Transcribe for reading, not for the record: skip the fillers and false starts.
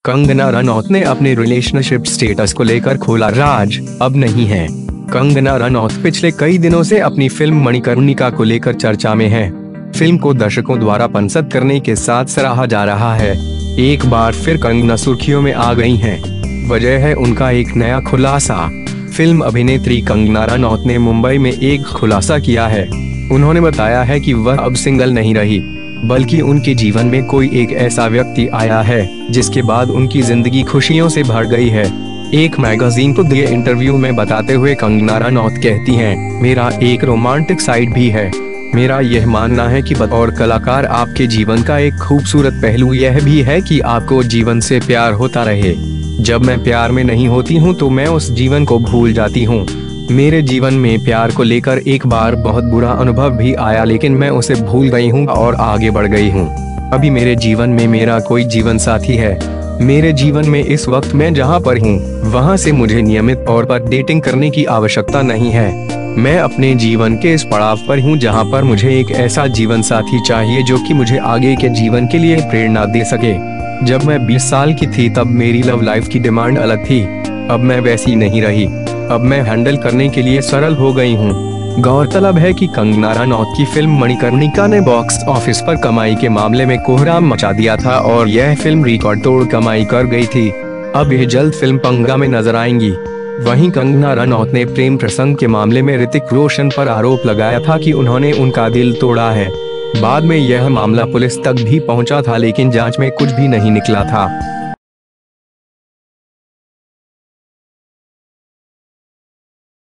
कंगना रनौत ने अपने relationship status को लेकर खोला राज। अब नहीं है। कंगना रनौत पिछले कई दिनों से अपनी फिल्म मणिकर्णिका को लेकर चर्चा में है। फिल्म को दर्शकों द्वारा पसंद करने के साथ सराहा जा रहा है। एक बार फिर कंगना सुर्खियों में आ गई हैं। वजह है उनका एक नया खुलासा। फिल्म अभिनेत्री कंगना रनौत ने मुंबई में एक खुलासा किया है। उन्होंने बताया है कि वह अब सिंगल नहीं रही, बल्कि उनके जीवन में कोई एक ऐसा व्यक्ति आया है जिसके बाद उनकी जिंदगी खुशियों से भर गई है। एक मैगजीन को दिए इंटरव्यू में बताते हुए कंगना रनौत कहती हैं, मेरा एक रोमांटिक साइड भी है। मेरा यह मानना है कि बतौर कलाकार आपके जीवन का एक खूबसूरत पहलू यह भी है कि आपको जीवन से प्यार होता रहे। जब मैं प्यार में नहीं होती हूँ तो मैं उस जीवन को भूल जाती हूँ। मेरे जीवन में प्यार को लेकर एक बार बहुत बुरा अनुभव भी आया, लेकिन मैं उसे भूल गई हूँ और आगे बढ़ गई हूँ। अभी मेरे जीवन में मेरा कोई जीवन साथी है। मेरे जीवन में इस वक्त मैं जहाँ पर हूँ वहाँ से मुझे नियमित तौर पर डेटिंग करने की आवश्यकता नहीं है। मैं अपने जीवन के इस पड़ाव पर हूँ जहाँ पर मुझे एक ऐसा जीवन साथी चाहिए जो कि मुझे आगे के जीवन के लिए प्रेरणा दे सके। जब मैं 20 साल की थी तब मेरी लव लाइफ की डिमांड अलग थी। अब मैं वैसी नहीं रही। अब मैं हैंडल करने के लिए सरल हो गई हूँ। गौरतलब है कि कंगना रनौत की फिल्म मणिकर्णिका ने बॉक्स ऑफिस पर कमाई के मामले में कोहराम मचा दिया था और यह फिल्म रिकॉर्ड तोड़ कमाई कर गई थी। अब यह जल्द फिल्म पंगा में नजर आएंगी। वहीं कंगना रनौत ने प्रेम प्रसंग के मामले में ऋतिक रोशन पर आरोप लगाया था कि उन्होंने उनका दिल तोड़ा है। बाद में यह मामला पुलिस तक भी पहुंचा था, लेकिन जांच में कुछ भी नहीं निकला था।